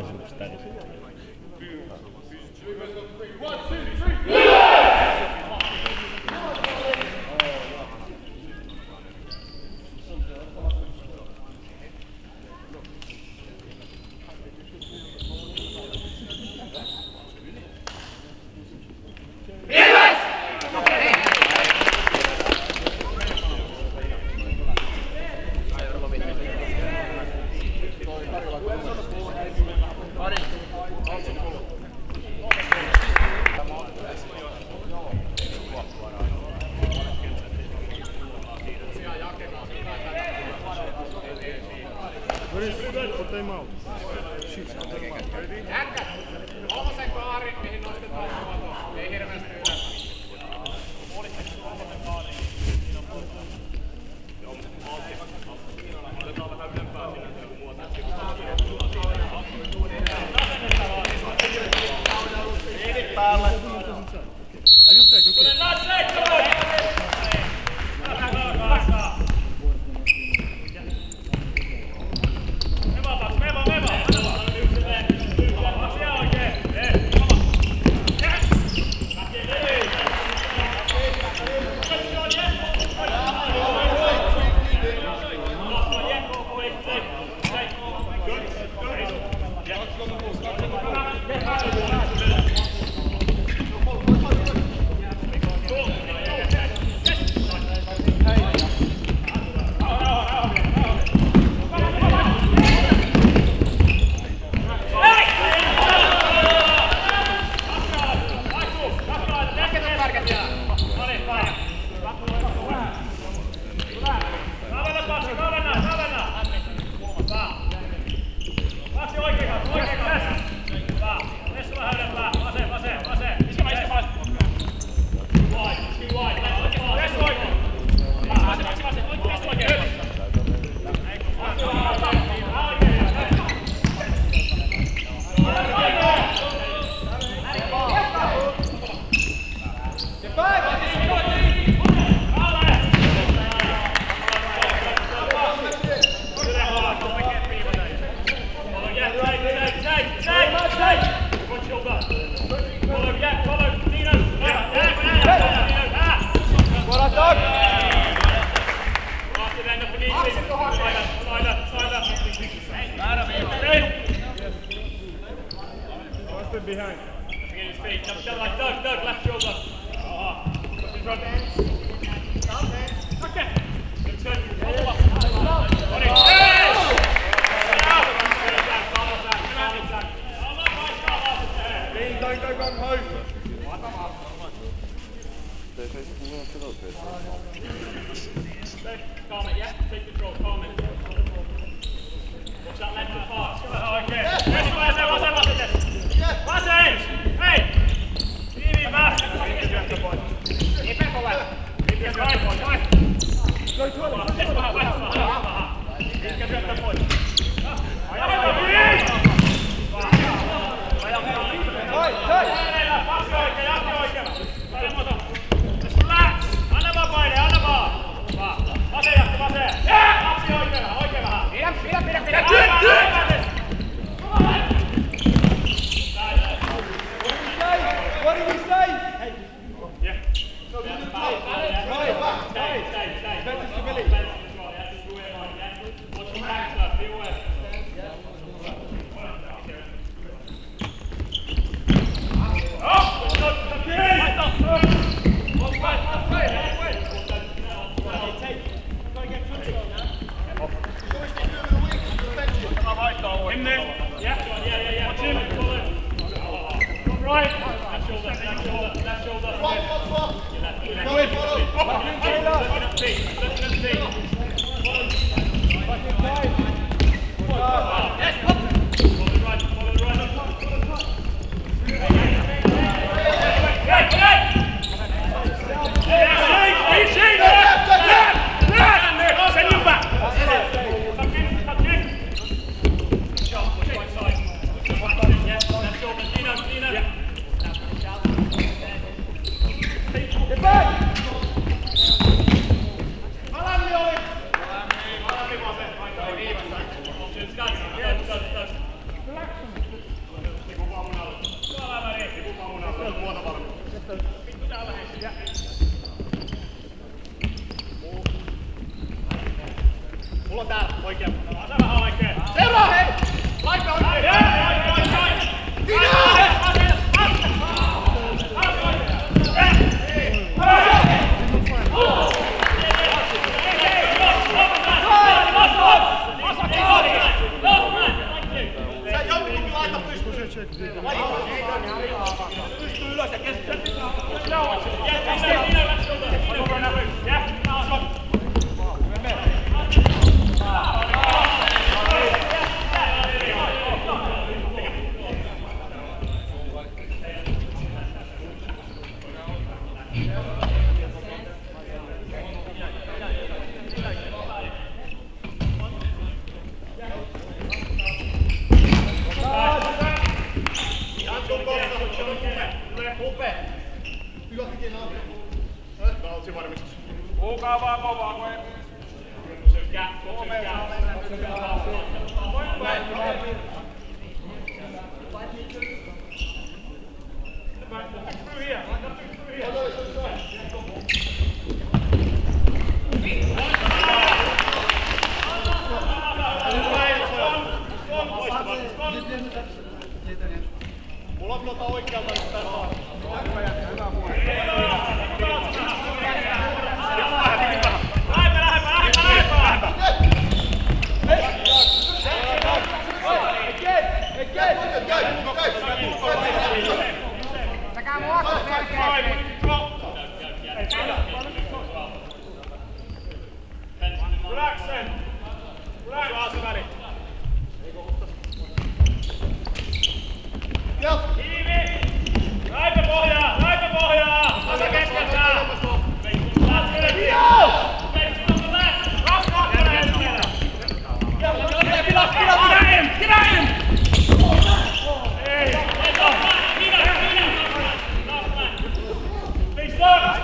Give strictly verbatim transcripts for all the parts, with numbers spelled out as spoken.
Behind. His feet. Jump, jump like Doug, Doug, left shoulder. Oh, push his run. Okay. Good turn. Follow up. On it. Hey! Lean, don't go run home. Calm it, yeah? Take control, calm it. Watch that length of pass. Oh, okay. Yes, what's that, what's that, what's that? Pass it! Hey! Vieni, va! E per favore! E vai, vai, vai! Go to it! Vai, vai, vai! E capita poi! Vai, vai, vai! Vai, vai! Passi oikein, jatki oikein! Saada muuta! Just relax! Anna vaan paine, anna vaan! Va! Vase, jatki, vase! Lapsi oikein vähän, oikein vähän! Pidä, pidä, pidä, pidä! What did you say? Hey. Yeah. No, you didn't play. Right, back. Stay, stay, stay. Defensive stability. Watch your back, sir. Be aware. Oh! Good shot. Right up. One way, one way, one way. Take. Got to get footing. In there. Yeah, yeah, yeah, yeah. Watch him. Pull it. Right. Left shoulder, left shoulder, left shoulder. Right, what's what? Go in, follow. Look at the feet, look at the feet. Fucking tight. Yes, up. Follow the right, follow the right. Hey, hey! Hey, shake, left, left, left! Send him back. Tuck in, tuck in. Sharp, push right side. Yeah, left shoulder, Dino, Dino. Yeah. Get back! Alan, Oli! Alan, Pystyy ylös ja keskellä. Jättä sinne, sinne, läks sulta. Jää, taas on. Kuulkaa vaan kovaa, kun ei... Sykkää, sykkää. Mulla on tuolta oikealta nyt tää saa. Takaa muokka selkeästi. Hyläksen! Hyläksen väli! Kiivi! Raipe pohjaa! Raipe pohjaa! Tasa keskeltä! Laskele vielä! Veitsi tuolta lähtö! Kaksi kappale hetkellä! Pidä! Pidä in! Pidä in! Ei! Pidä! Pidä! Big stop!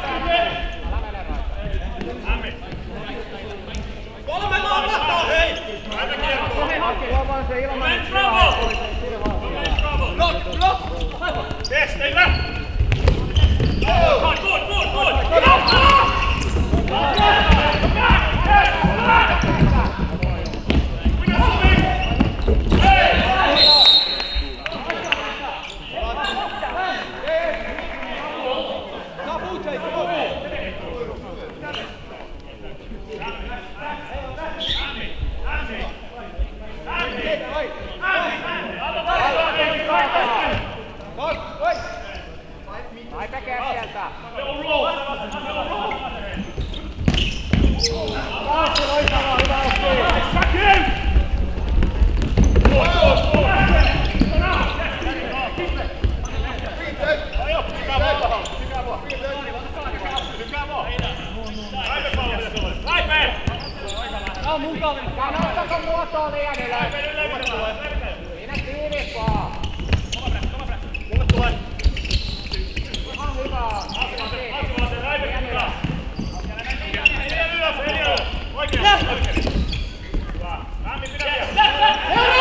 Hämmi! Kolme maata! Hei! Raipe kiekko! Moment trouble! Block! Block! Yes, stay back! Good, good, good, good! Get out! Come back! Back! We're not moving! Hey! Raipe keskeltä. Taas loistavaa, hyvä oppii! Säkin! Good, good, good! Ajo, sykää vaan! Sykää vaan! Sykää vaan! Raipe pallo pitäisi olla! Raipe! Tää on mun kaveri. Tää nostako muotoa liian ylös. Raipe, nyt levitä tulee! Siinä tiivis vaan. Mulle tulee! Ihan hyvä. Aktivaisen Raipe pitää! Eliä ylös, Eliä ylös! Oikein! Hyvä! Lämmin pidä vielä!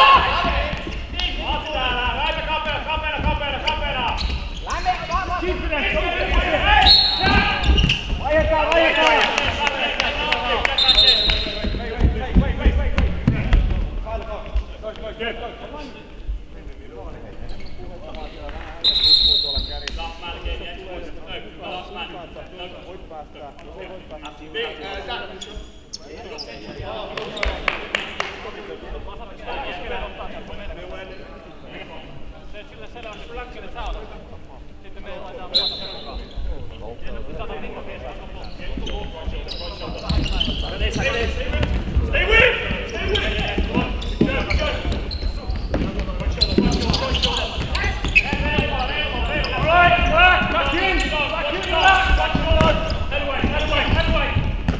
Vaati täällä! Raipe kapeena, kapeena, kapeena, kapeena! Lämmin, vaan vaan. Vaihdetaan, vaihdetaan! Sillä selän läkkinen saada. Sitten me laitetaan puolta peruskaan. Sata Mikko kesken. Stay with! Stay with! Good, good! Alright, back! Back in! Back in! Back in! Head away, head away, head away!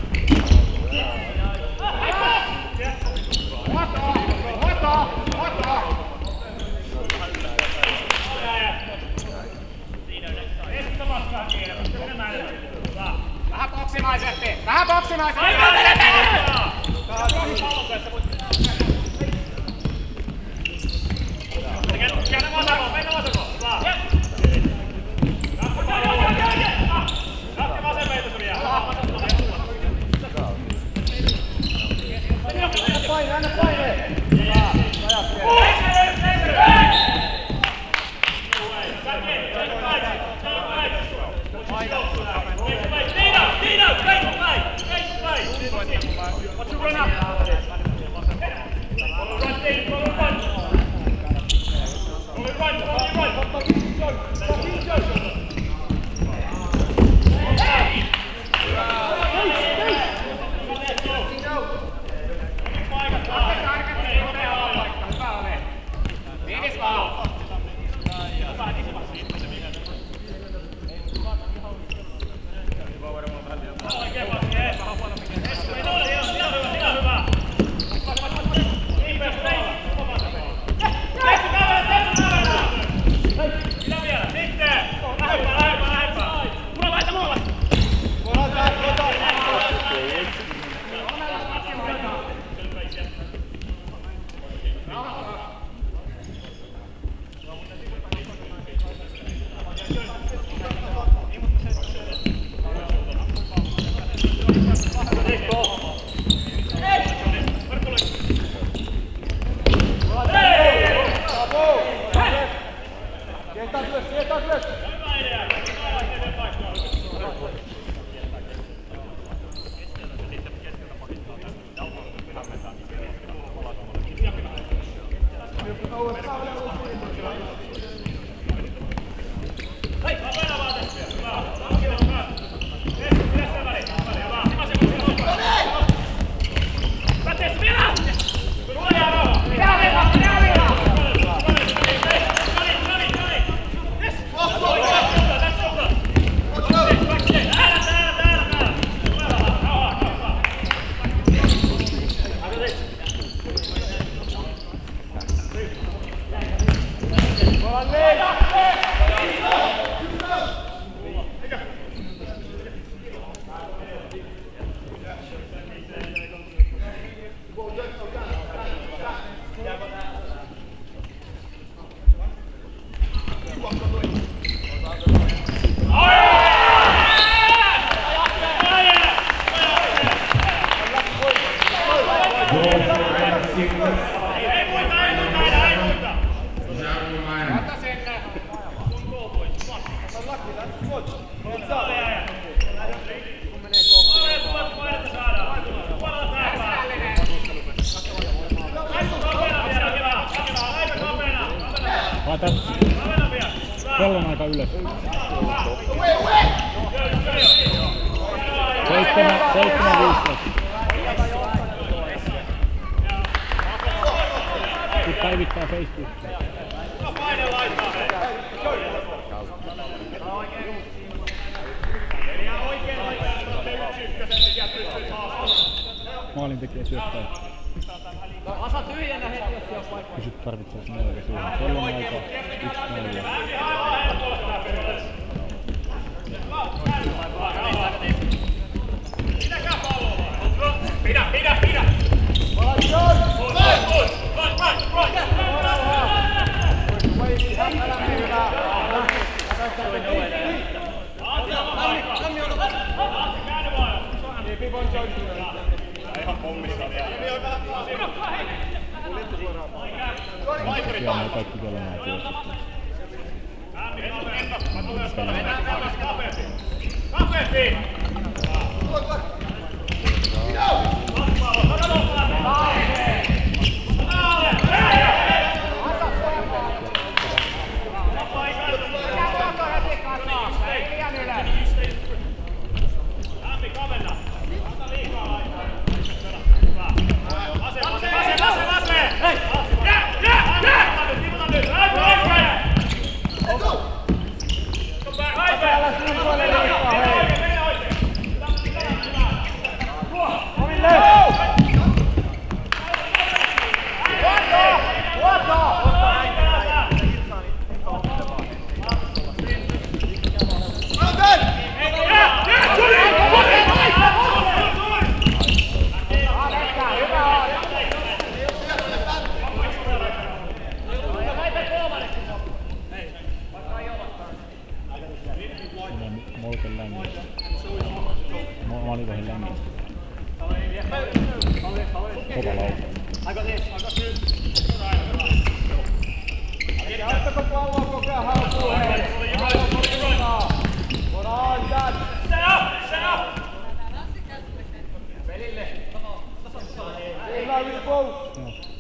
Vähän boksimaisesti. Vähän boksimaisesti. Käännä vasako, mennä vasako. Lähti vasemmeita se vielä. Anna paine, anna paine! Tiina, Tiina, face to face, face to face. Sietään ylös, sietään ylös! Hyvä idea! Hyvä idea paikkaa! Hei! Mennään vaan tässä! Hyvä! Hyvä! Pidä sen väliin! Hyvä! Simasen kun siellä Pätees vielä! Tuolia rauha! Pitää vielä! Pitää vielä! Noni! Noni! Noni! Yes! That's over! Täällä! Täällä! Täällä! Täällä! Hyvä! Rauha! Rauha! Aika this! Ollaan liikaa! Laita kellon aika ylös. Seitsemän, seitsemän viisitoista. Nyt päivittää Facebookia. Paine laittaa hei! Ihan oikein laittaa, jos olette yksi ykkösen, niin sieltä pystyy saamaan. Maalintekijä syöttää. Asa tyhjennä heti, jos on paikka. Kysy tarvitseeko neljä siihen. Kellon aika yksi neljä. Pidäkää palloa! Pidä, pidä, pidä! Ihan pommissa vielä. Siellä on kaikki kellon aika Kapeampi! Kapeampi! Molten längistä. Maalivaihin längistä. Kova lauka. Jatko palloa koko ajan haltuun, hei! Voidaan jäädä! Set up! Set up! Pelille! Hyvä yli pout!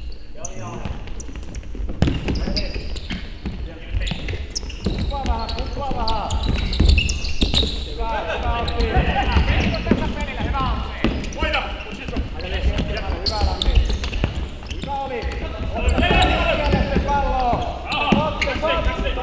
Kumpaa vähän, kumpaa vähän! Hyvä, hyvä Antti! Pelille, hyvä Antti! Voida! Hyvä Antti! Hyvä oli! Kielessä palloa! Otte, otte!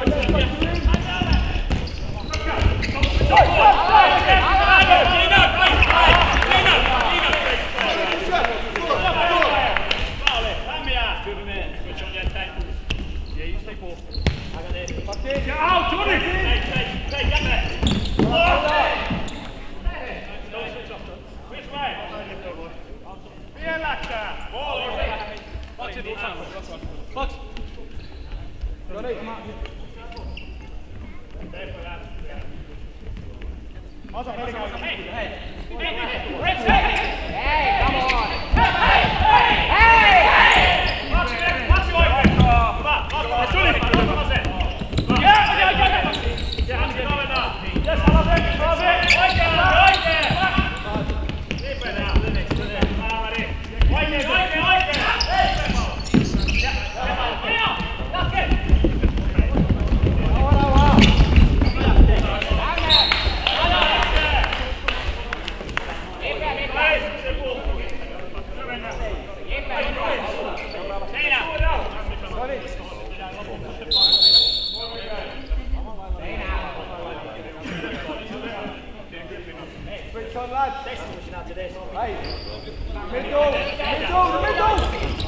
Asa pelikäy. Hei! Hei! Hei, come on! Hei! Hei! Hei! Kaksi oikein! Hyvä! Tuli! Tuli! Middle! Middle! Middle!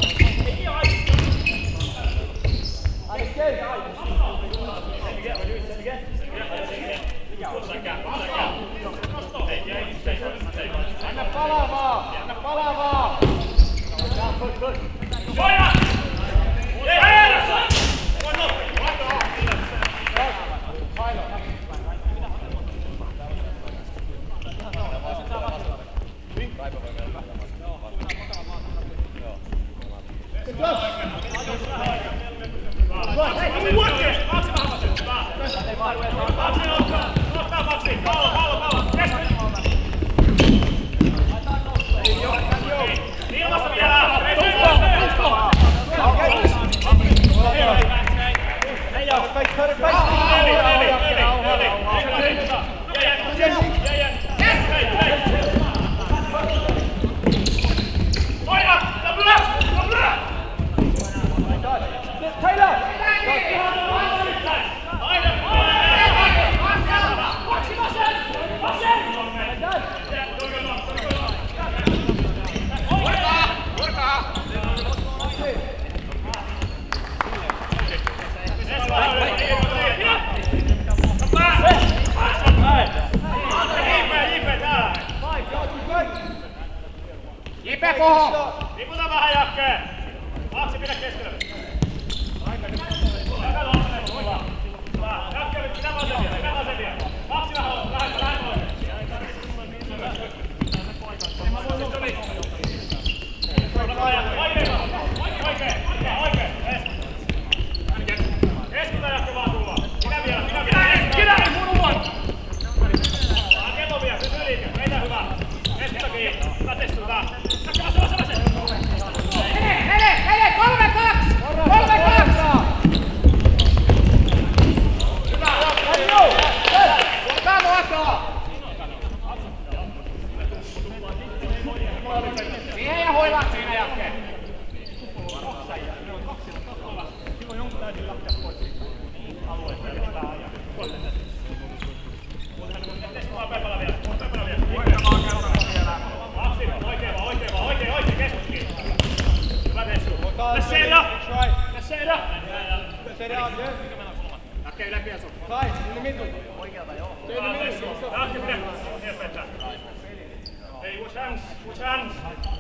Anna palavaa! Anna palavaa! Jipe koho! Liputa vähän Jakke! Aksi pidä keskellä. Jakke, pidä vasempia, pidä vasempia. Aksi vähän, lähde, lähde oikein. Oikein, oikein, oikein. Keskuta Jakke vaan tulla. Pidä vielä, pidä vielä. Pidä, ei muudu vaan. Kello vielä, pysy liike. Meitä hyvä. Keskuta kiinni. Hyvä testuta. Kolme kaksi! Kolme kaksi! Hyvä! Luokaa! Siihen ja hoilaat siinä Jakke! Silloin jonkun täytyy lähteä pois alueesta ja pitää ajaa. Testu vaan Pepala vielä. Pepala vielä. Voitetaan kerran vielä. Aksi, oikein vaan, oikein vaan, oikein, oikein, keskuskin. Hyvä Tessu. Tesseera! Tesseera! Tesseera on good. Jakke ylempi ja sun. Sai, in the middle. Oikealta joo. Hyvä Tessu. Jakke pidä. Hier Petra. Hey, watch hands, watch hands.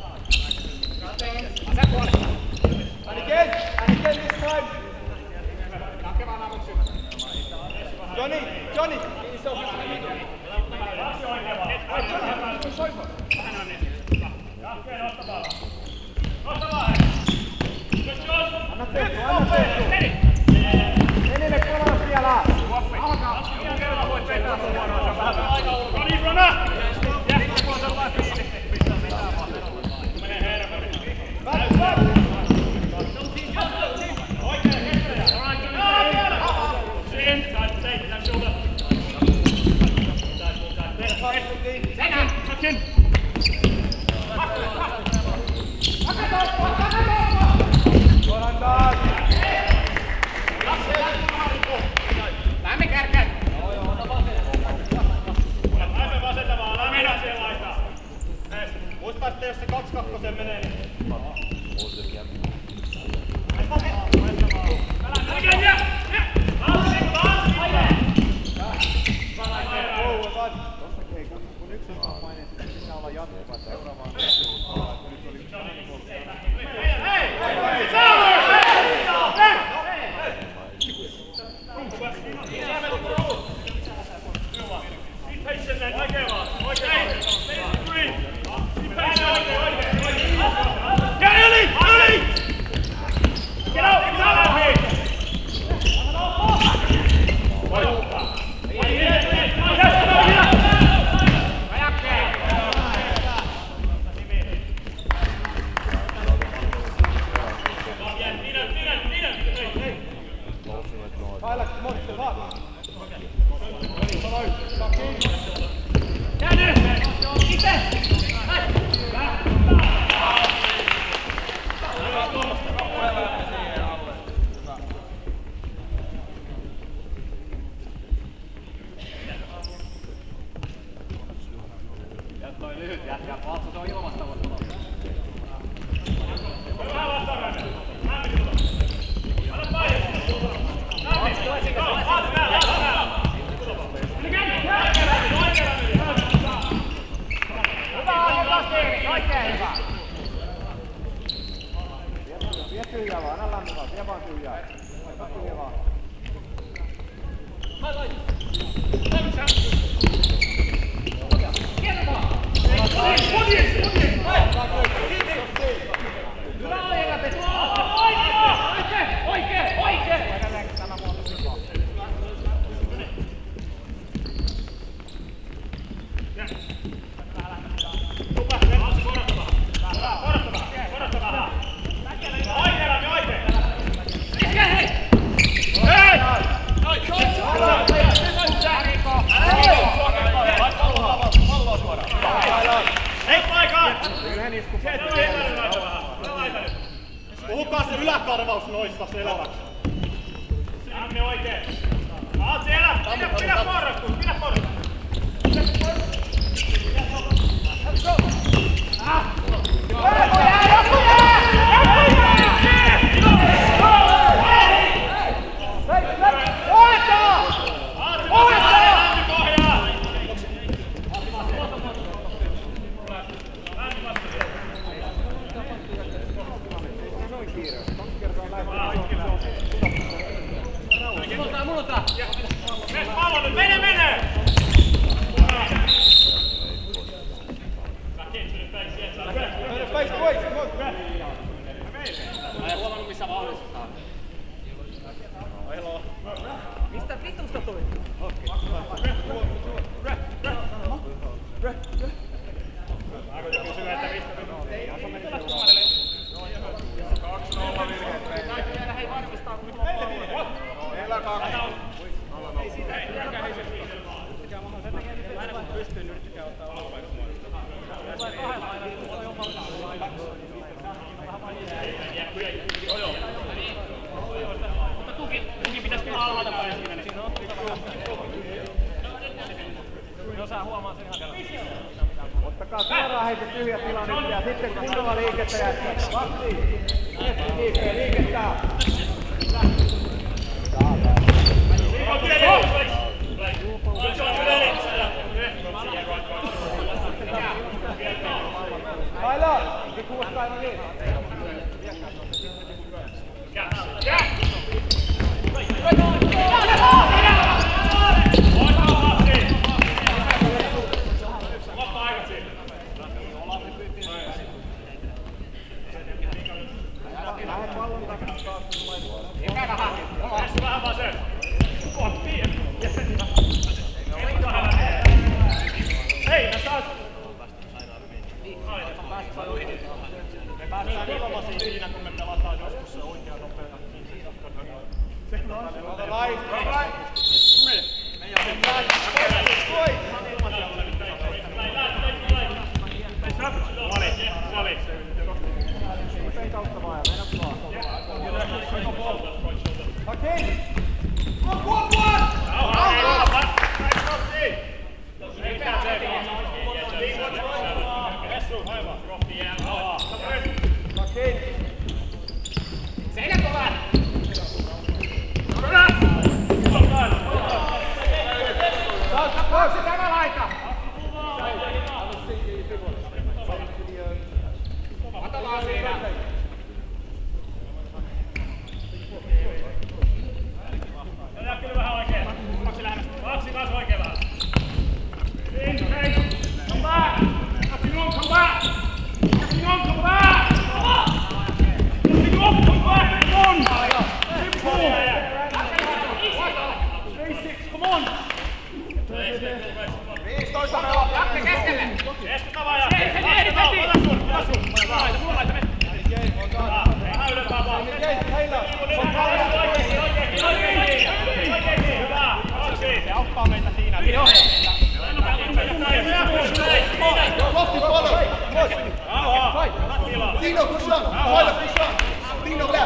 Asep puolelle. And again, and again this time. Jakke vaan avut syvä. Johnny, Johnny, get yourself into the middle. Aksi oikein vaan. Vähän on niin. Jakke, nosta palaa. Nosta vaan. Anna tehty, anna tehty. Enille kolas vielä. Alkaa. Joku kerran voit vetää sun vuoroon. Vähän aika ulkoa. No niin, Brona! Jähtää puolta vaan kiinni. Menee hermoille. Back, back. Oikein, keskellä. Siinä. Side, take, left shoulder. Senä! Sakin! Suoraan taas. Lämmin kärkeen. Lämpö vasenta vaan, lämpö siellä laittaa. Muista, että jos se kaksi kakkosen menee, niin... Oikein, jää! Jää! Taas, taas! Kun yksi on paine, sitten pitää olla jatkuva seuraavaan. Hei! Hei! Patient, oikein vaan. Oikein. Green. Patient, oikein, oikein. Get yli! Yli! Get out! Get out! Hei! Voi hukkaa. Highlight, come on, step up. Toi lyhyt Jätkää, Valtsu, se on ilmasta voit tulla. Mä vastaan mennä. Mä mennä tulla. Anna paine. Lämmin. Joo, Valtsu täällä, Valtsu täällä. Hyvä, oikein kiinni, oikein hyvä. Vie tyhjää vaan, älä lämmitä, vie vaan tyhjää. Laita tyhjää vaan. Hyvä oikein, oikein, oikein, oikein. Tämä muoto hyvä. Tupa, Valtsu korottava. Korottava, korottava. Oikein, lämmin, oikein. Iske, hei! Hei! Palloa suoraan. Hei, paikaan! Yhden isku. Puhukaa se yläkarvaus noista selväksi. Lämmin oikein. Oot siellä! Pidä, pidä porrastus, pidä porrastus. Mene, mene! Mä en huomannut missä vahvistetaan. Mistä vitusta tuli? Ottakaa suoraan heitä tyhjä tila nyt ja sitten kunnolla liikettä jätkää. Vapsi! Liikkeä, liikettä! Kaila! Nyt kuulostaa aina niin. Hei, mä saas! Me päästään ilmasiin siinä, kun me pelataan joskus se oikea nopeata. Right, right. Meidän Vali, Sen kautta vaan ja mennä vaan. Okei! Onko se tämä laita? Matalaan siinä. Tätä kyllä vähän oikein. Kaksi lähemmästä. Kaksi taas oikein vähän. In, hey, come back! Nothing wrong, come back! Nothing wrong, come back! Nothing wrong, come back! Come on! Simple! three six, come on! viisitoista pelaa. Jakke keskelle! Keskusta vaan Jakke! Ota sun, ota sun! Laita, sulla laita, mene! Vähän ylempää vaan! Heillä! Oikein, oikein, oikein! Oikein, hyvä! Kaksi! Se auttaa meitä siinä. Lofti paljon! Rauhaa! Tino, push on! Soila, push on! Tino, left!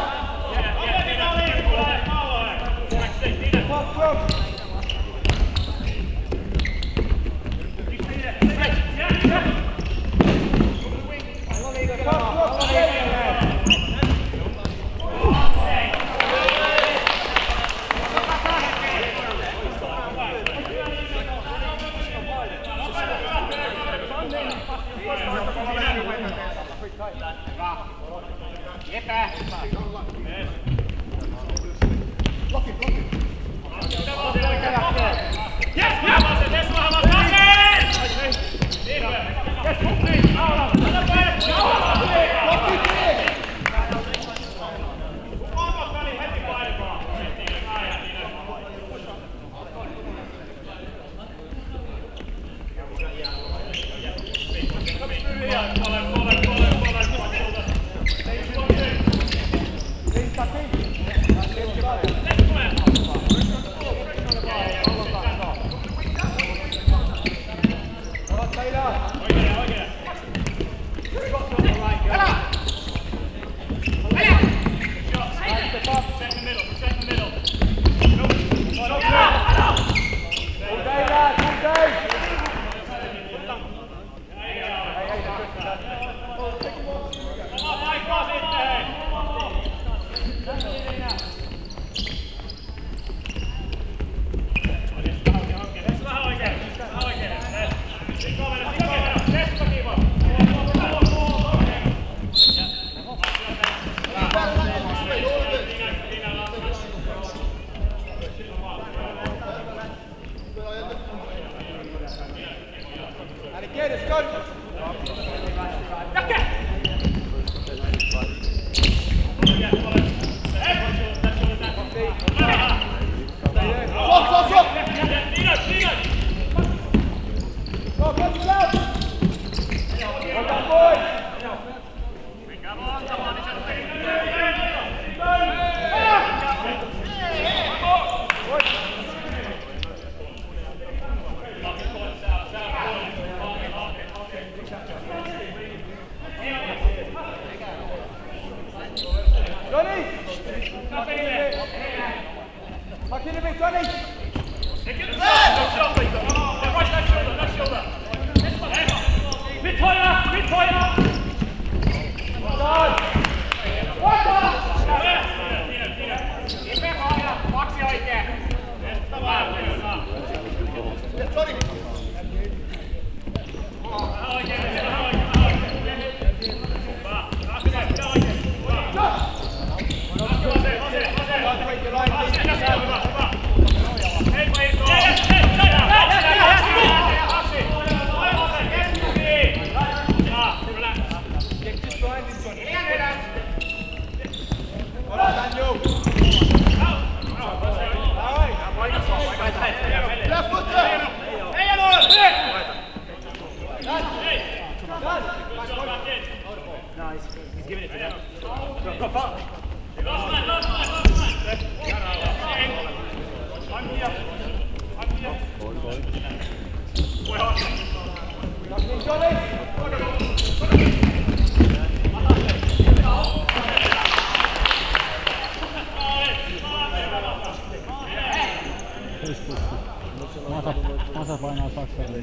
Masa, masa painaa Saksalle.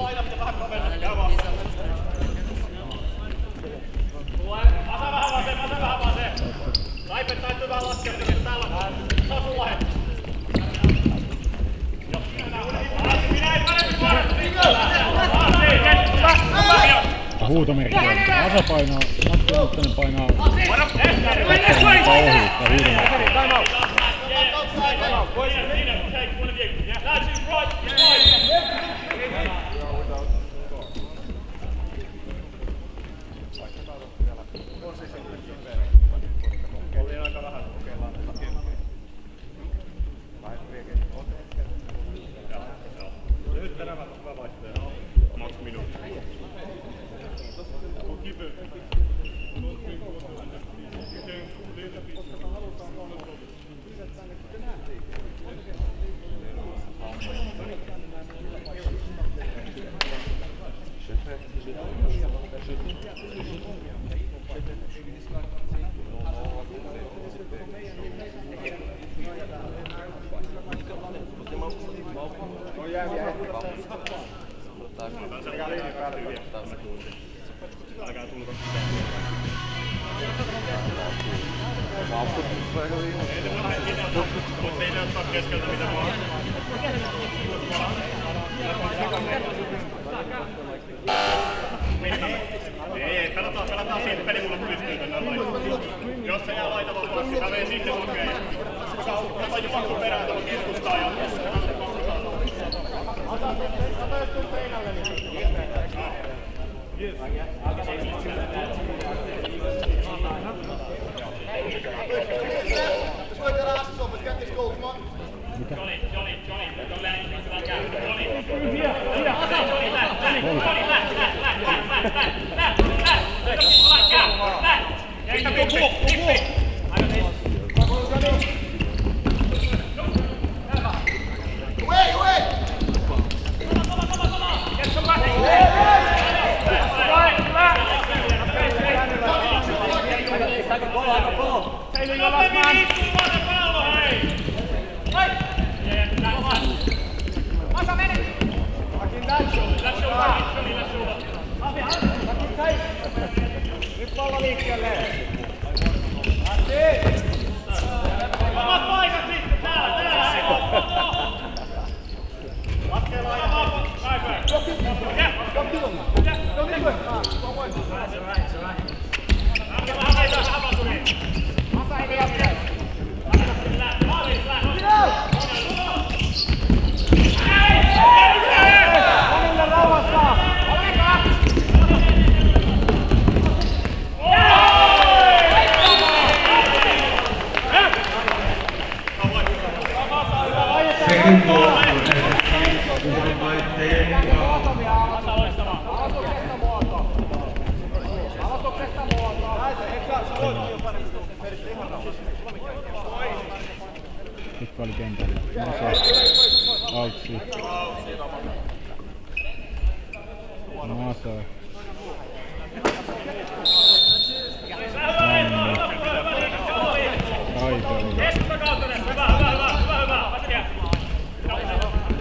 Asa vähän vasen, asa vähän vasen. Taipet täytyy vähän laskea, mutta täällä on. Se on sun lähe. Minä ei paremmin paremmin. Huutomerkki on. Asa painaa, Matti Mustonen painaa. Painaa ohi ja huutomerkki. Ei, pelataan, pelataan siitä peli mulle pystyy tänne laitaan. Jos se jää laita vapaaksi, mä menen sitten lukeen. Mä saan jopa sun perään tuolla keskustaa ja... Ota just sun seinälle niin. Joni, Joni, Joni, don't let anything to that gap. Joni, Joni, Joni, left, left, Joni, left, left, left, left, left, left, left, left, gap, left. Heistä pippi, pippi. Aina niin. Away, away! Toma, toma, toma! Get some back! Seiling alas man! Viisi pallo, hei! Hei! Masa mene! Akin that shoulder! That shoulder, Joni, that shoulder! Akin tight! Nyt pallo liikkeelle! That's it! Omat paikat sitten! Täällä, täällä! Laskee laaja! Päivää! Vähän meitä, vähän vasuriin! Masa ei liian! Maalis, läht! Monille rauhassa! Second goal for scored by Teemu Vahva. Aloituksesta muoto! Aloituksesta muoto! Et saa, sä voit jopa Mikko oli kentällä. Masa. Autsi. Masa. Anni. Raito oli. Keskustakauttainen! Hyvä, hyvä, hyvä, hyvä, hyvä!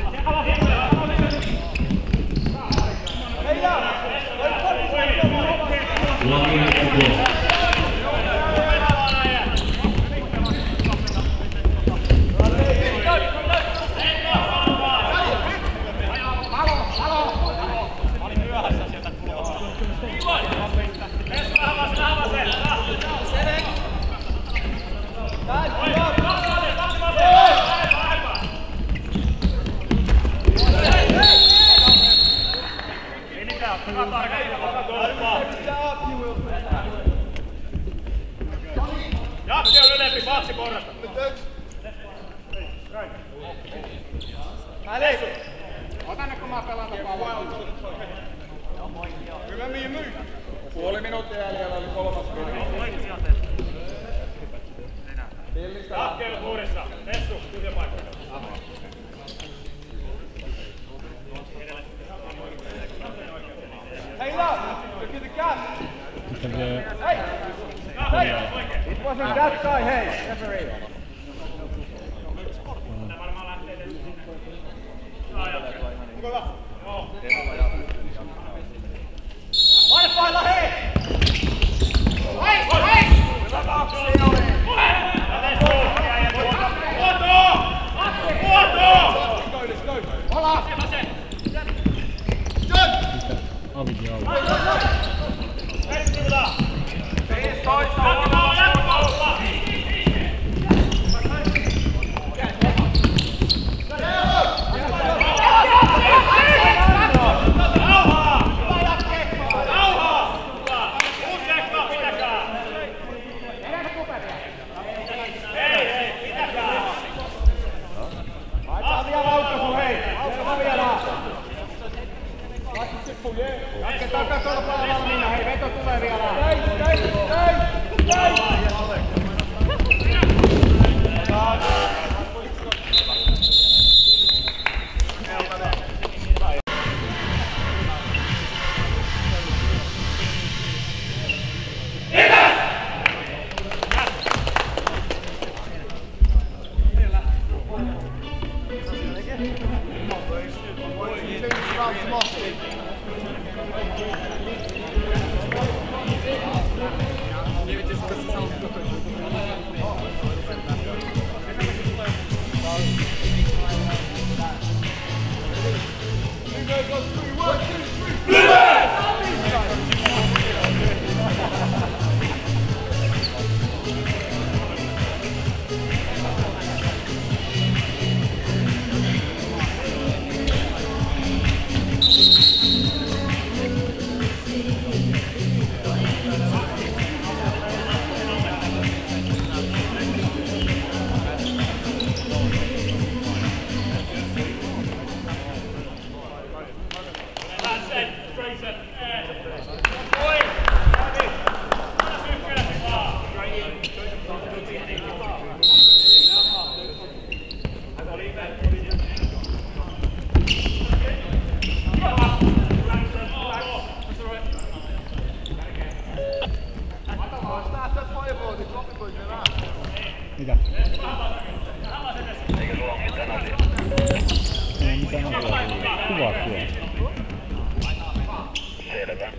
Jakki on ylempi, kaksi porrasta. Ota ne, kun mä pelaan tapaa. Hyvä mihin myy. Puoli minuuttia jäljellä oli kolmas peli. Jakki on kuurissa. Tessu, tyhjä paikka. Hey, look! Look at the gap! Hey! Hey! It wasn't that guy, hey! Referee! Vailla, hei! Hei! Hei! Avidi alla. Jatketaan katsolla paljon valmiina, hei veto tulee vielä. Hei, hei, hei, hei! Mitä? Ei mitään asiaa. Kuvaa tuolla. Selvä.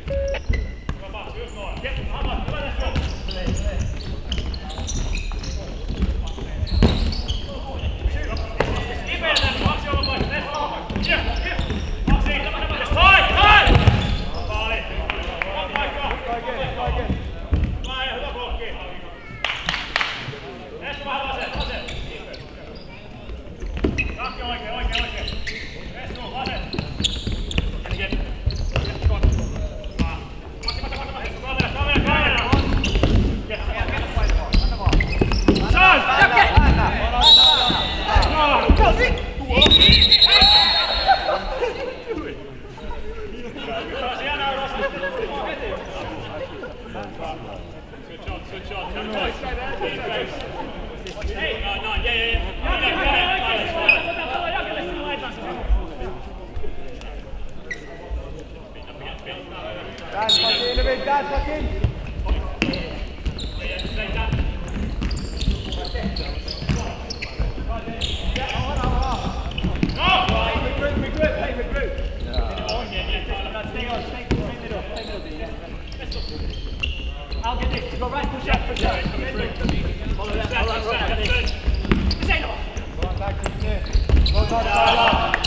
That's fucking innovate, that's fucking. I'll get this. Go right, push up, push up. Follow that, follow that. This ain't no. Contact is there. Contact side.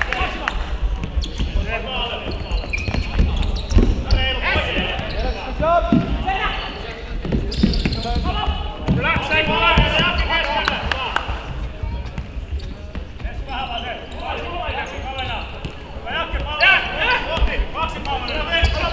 Good job. Relax, stay quiet. Kaksi palveluja.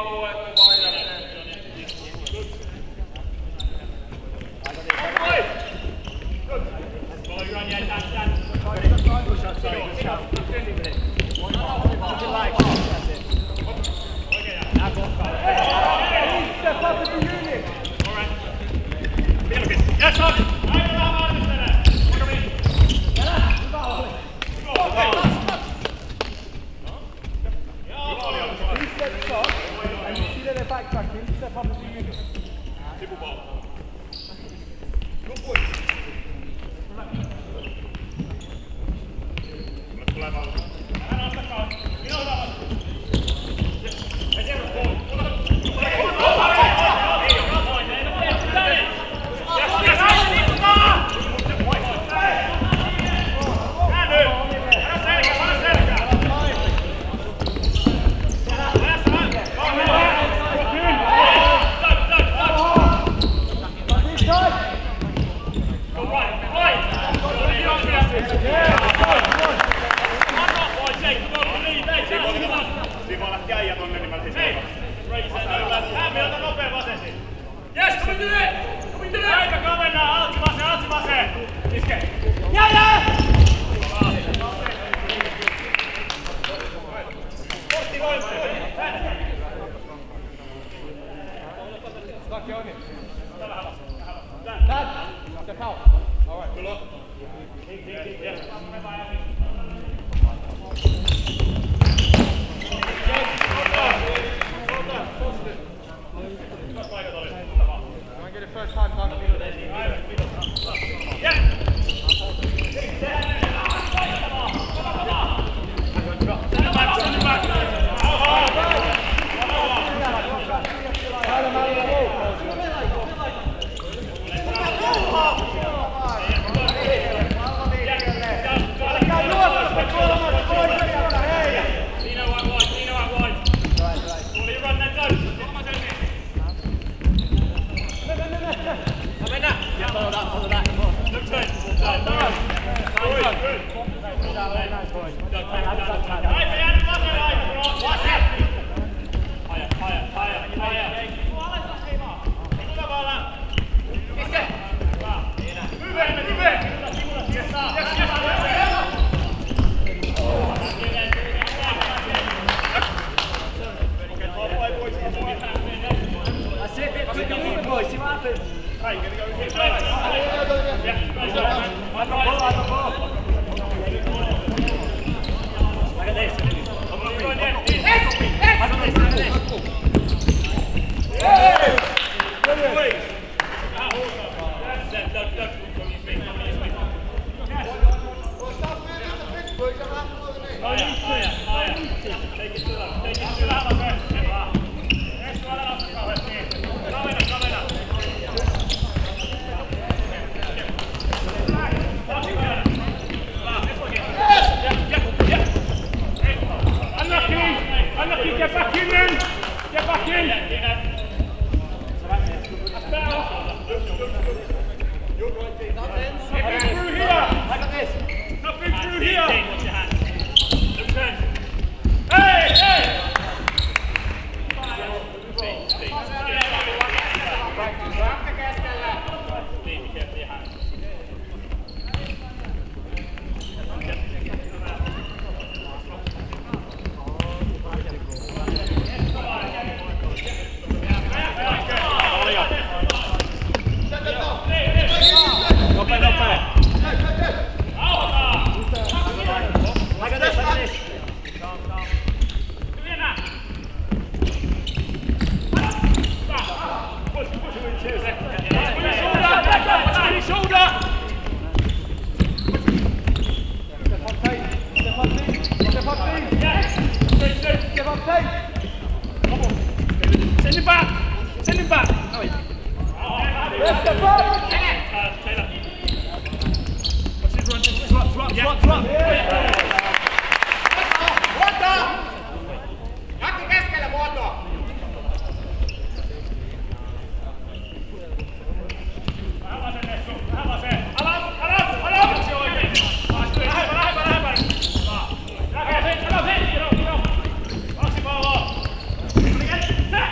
Kaksi palloa! Yes!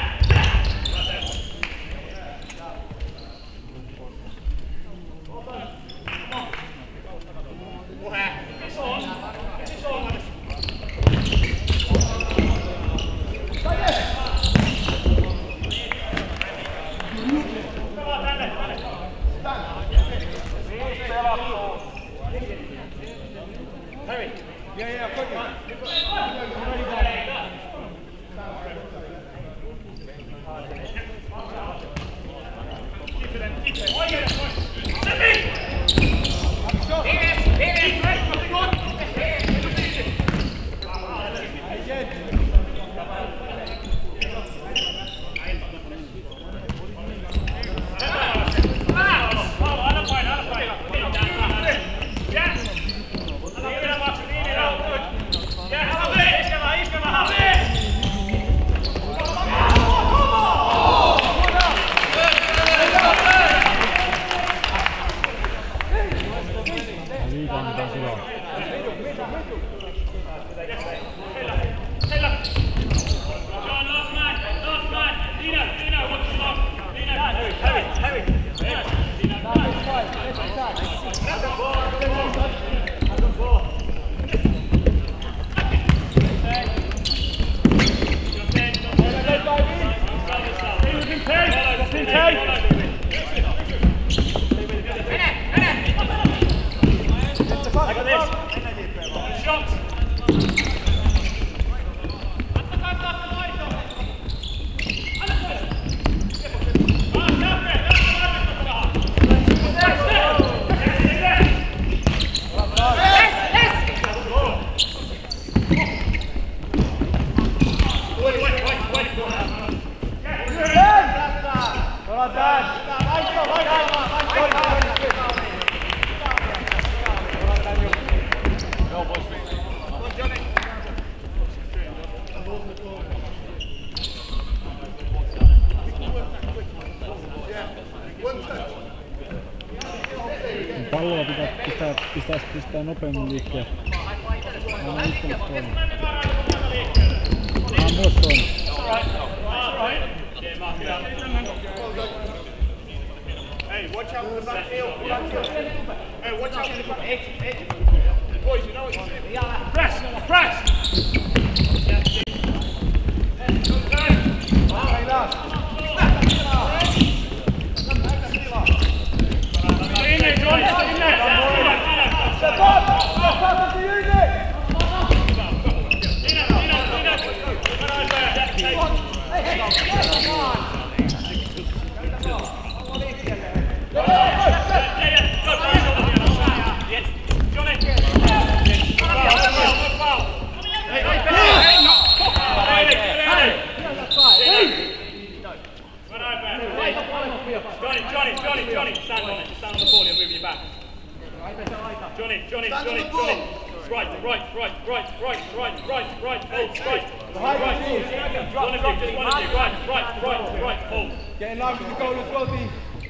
Palloa pitää pistää, pistää, pistää nopeammin liikkeelle. Anna itselle toinen. Anna mulle toinen. Hey, watch out for the back heel. Hey, watch out for the back heel. Boys, you know what you're doing. Press! Press! In there, John! In there! Step up! Step up to the unit! Johnny, Johnny, Johnny, Johnny, stand on it. Stand on the ball and move your back. Johnny, Johnny, Johnny, Johnny. Right, right, right, right, right, right, right, right, hold, right. Right, one of you, just one of you, right, right, right, right, hold. Get in line with the goal as well, Dean.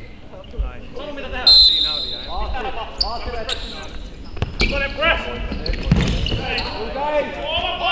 Got it, press. Okay.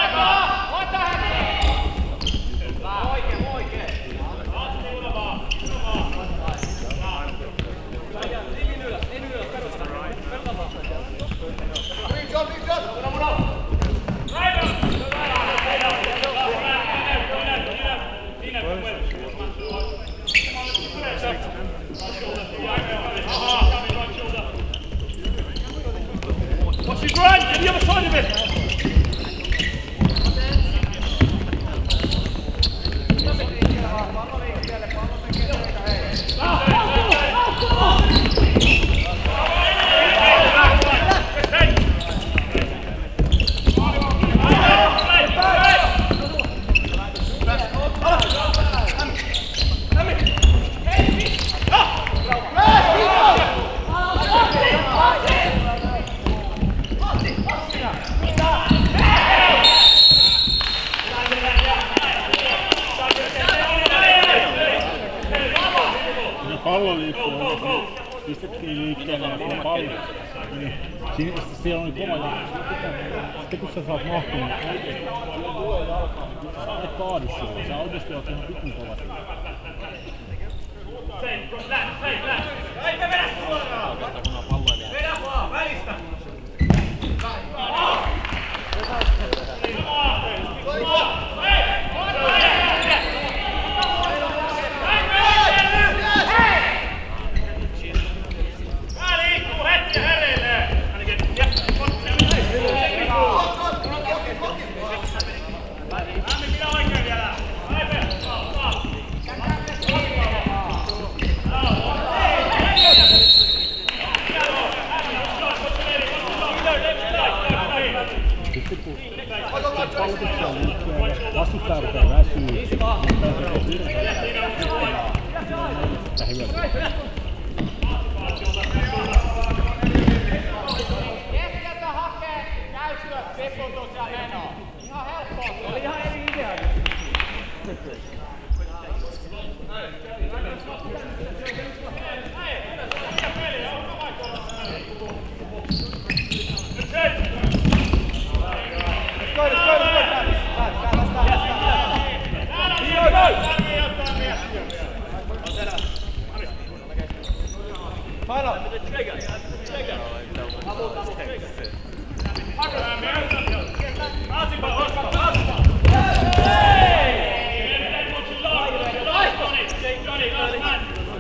Watch your grind, get the other side of it. Pallo liikkeelle, pistettiin liikkeelle ja kun pallo, niin siinä, siellä oli kova jalka. Sitten kun sä saat mahtumaan, niin sä et kaadu siellä, sä oikeesti oot ihan vitun kovasti. Vedä vaan, välistä! Sitten kun pallo pistää liikkeelle, vastustaja rupeaa väsyä, niin pääsee virheelle. Sitä hyötyä. Keskeltä hakee käytyä, peputus ja menoa. Ihan helppoa. Oli ihan eri idea. Johnny, Johnny, last man.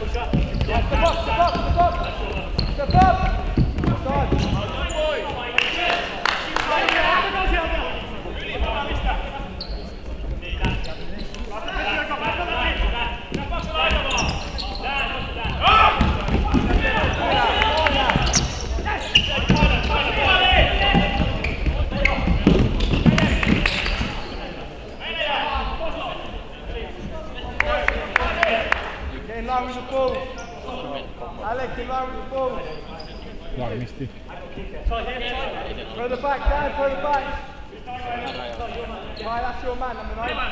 Varmisti. Further back, down, further back. Right, that's your man, number nine.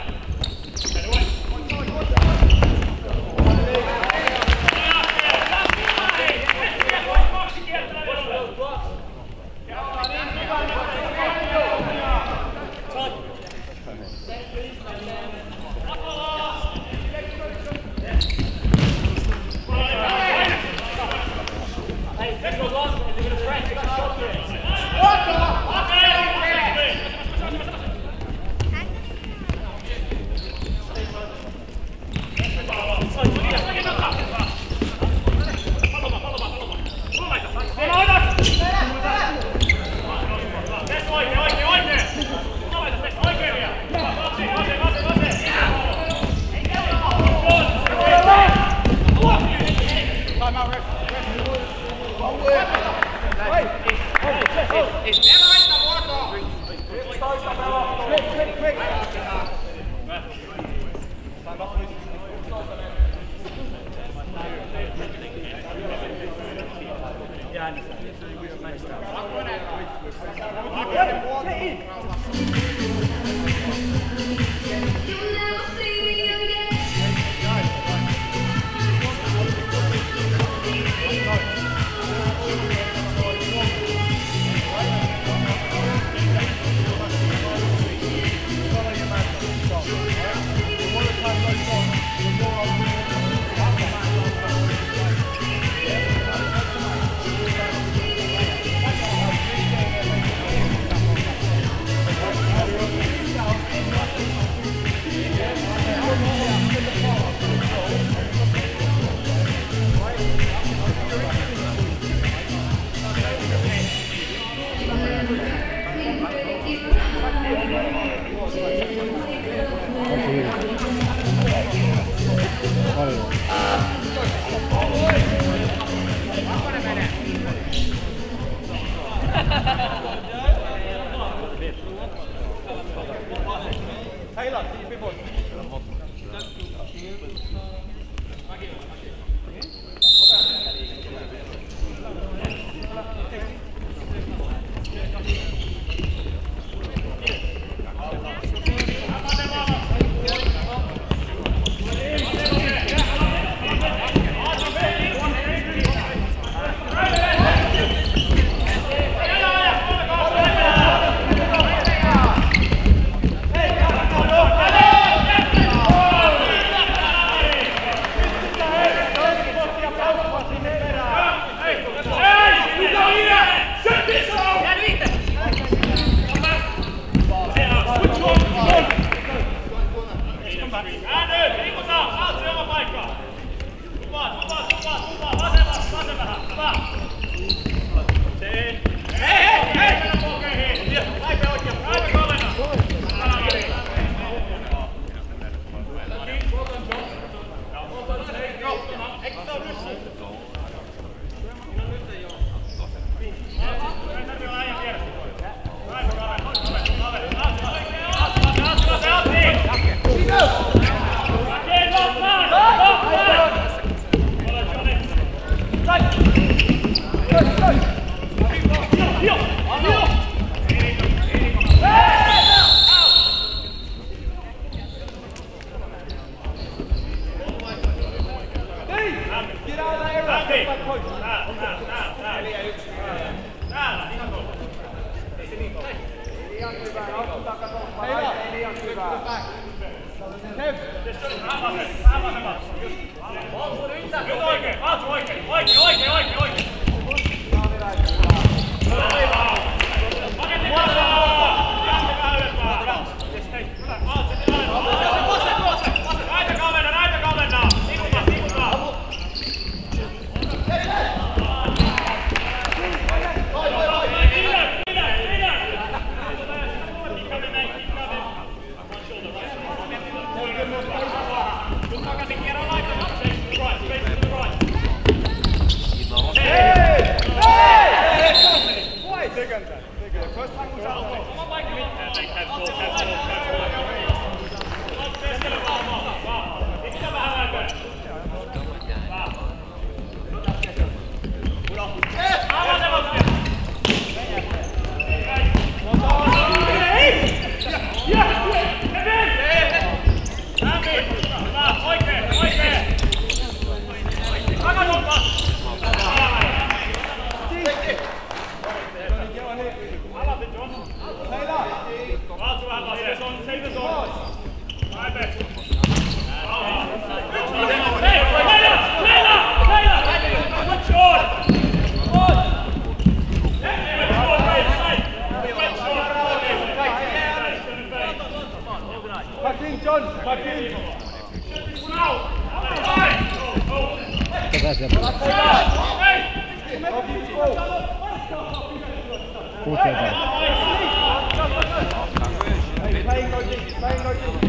Back in, John! Back in! Tätä sieltä. Kuutetaan. Hey, playing coaching, playing coaching.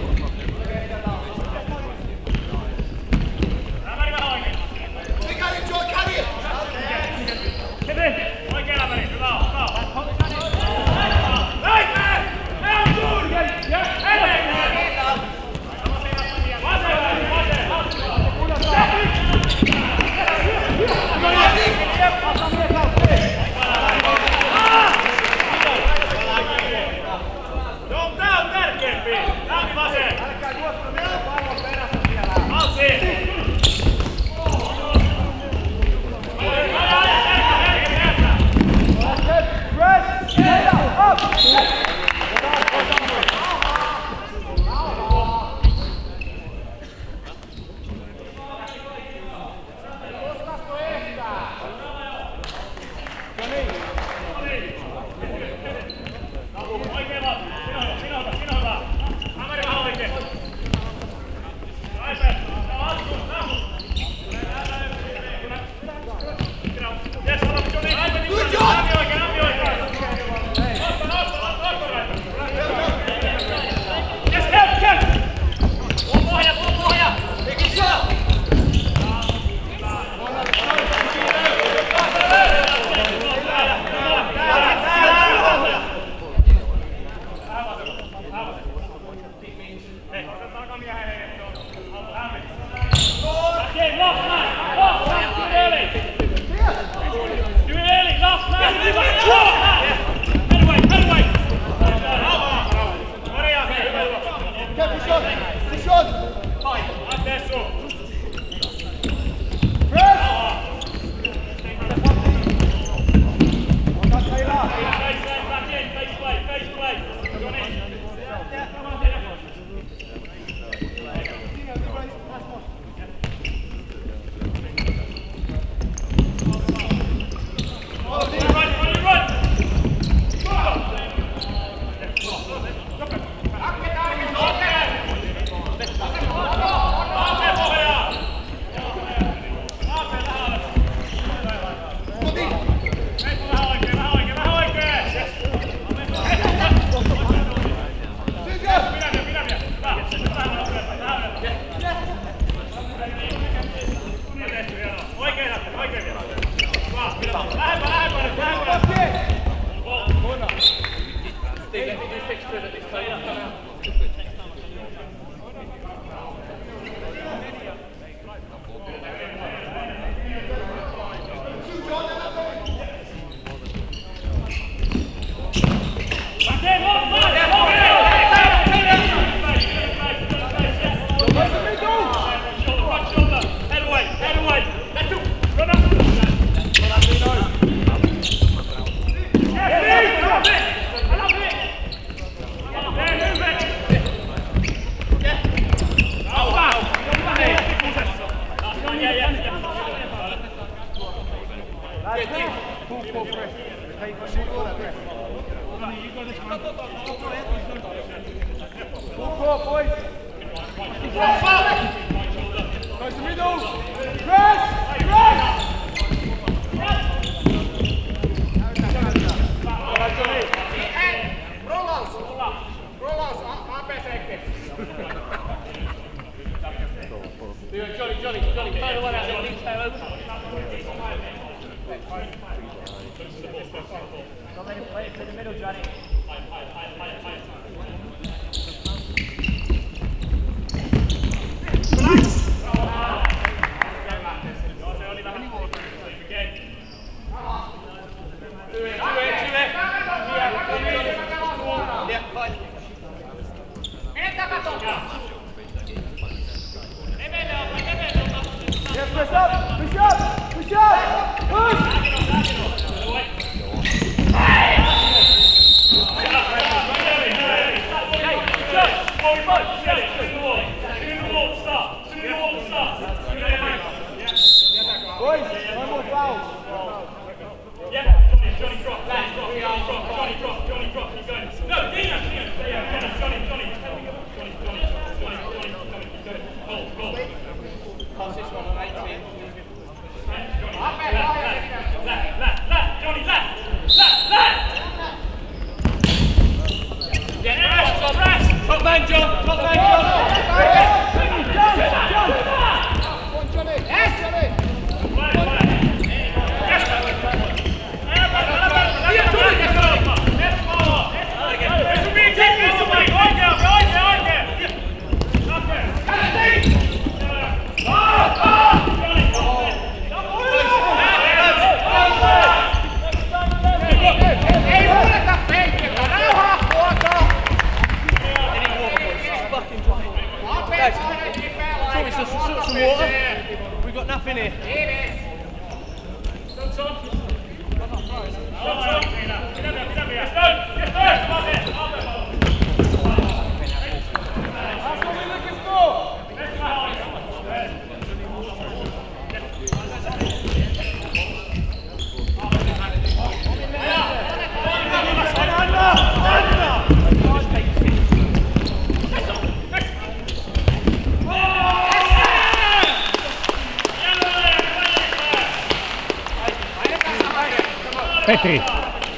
Sorry, some, some, some water. We've got nothing here. Petri.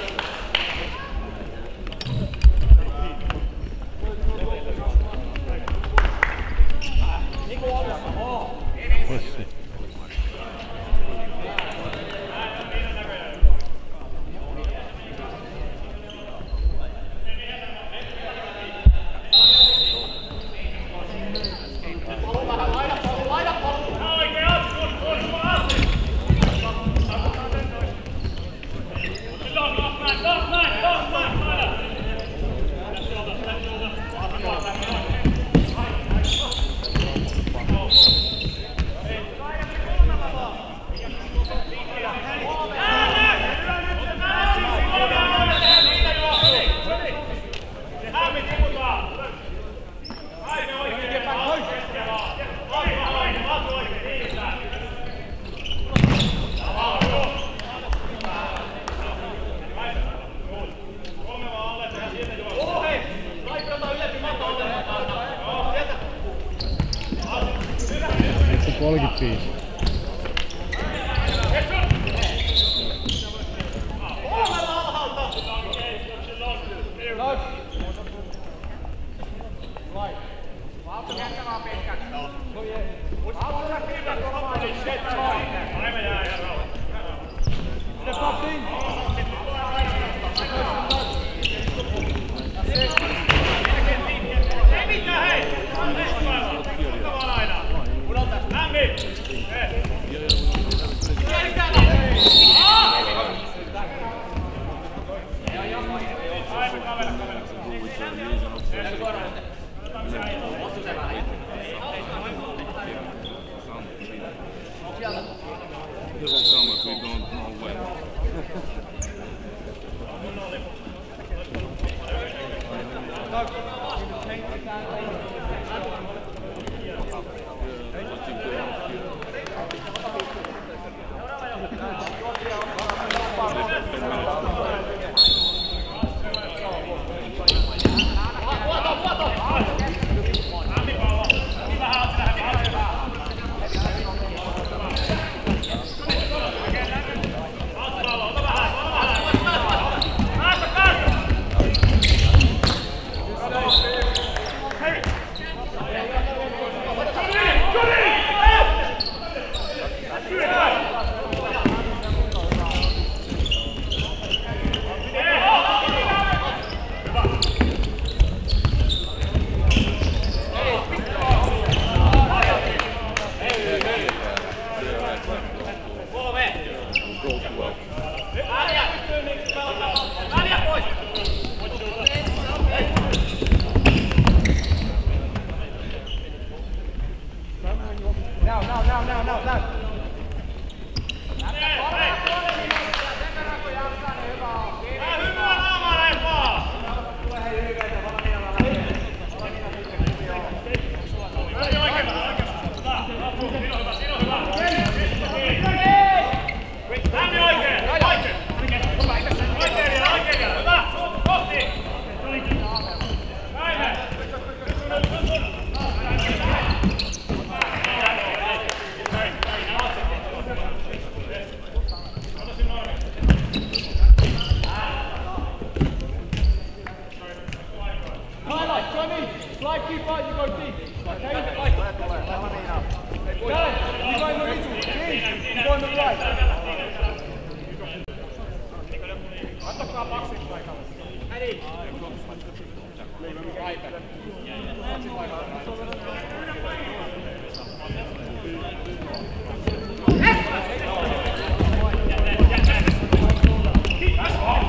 Pussi. kolmekymmentäviisi.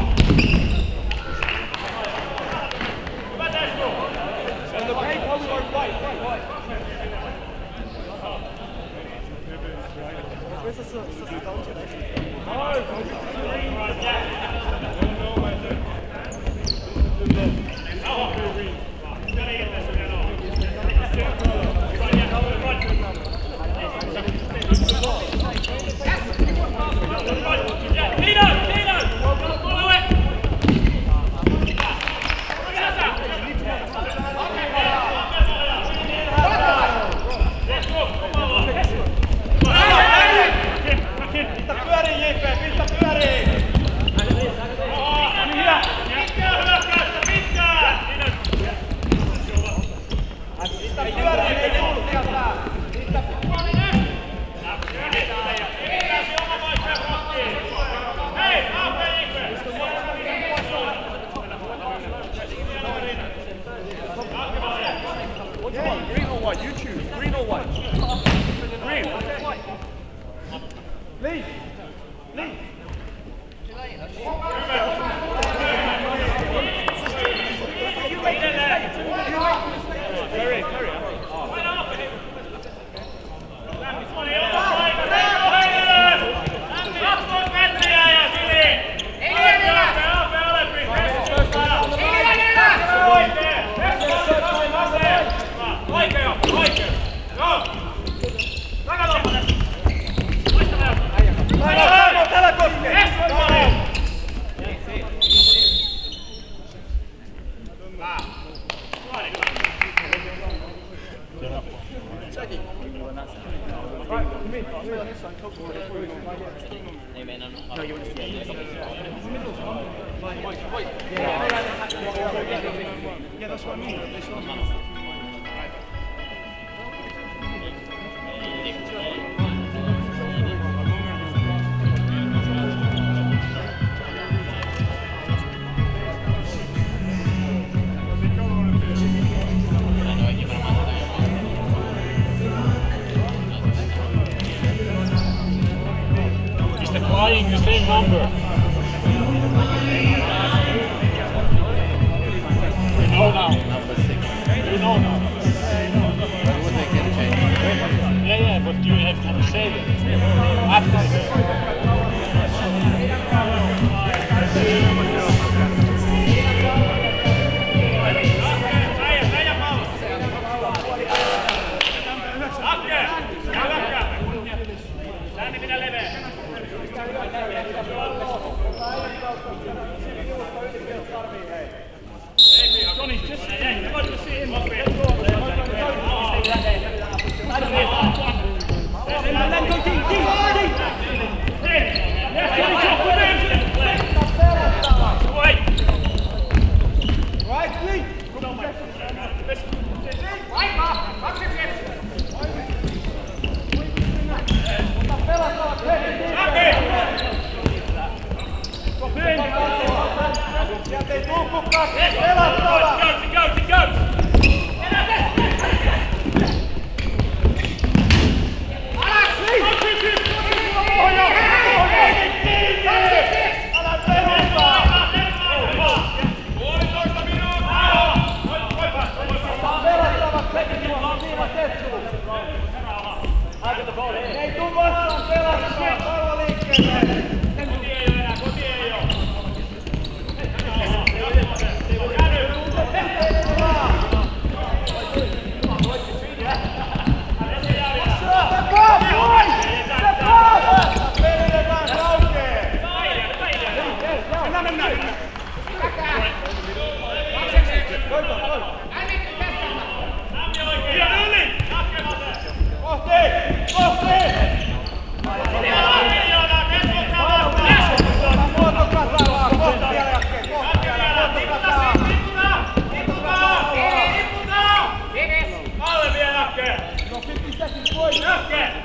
And the paint probably won't wait. The same number. We know now. Number six. We know now. Yeah, yeah, but you have to say it after Johnny, just yeah, come on, just sit in. Ei tuu vastaan pelastaa, pallo liikkeelle! Koti ei oo enää, koti ei oo! Alle vielä Jakke! No fifty seconds, boys! Jakke!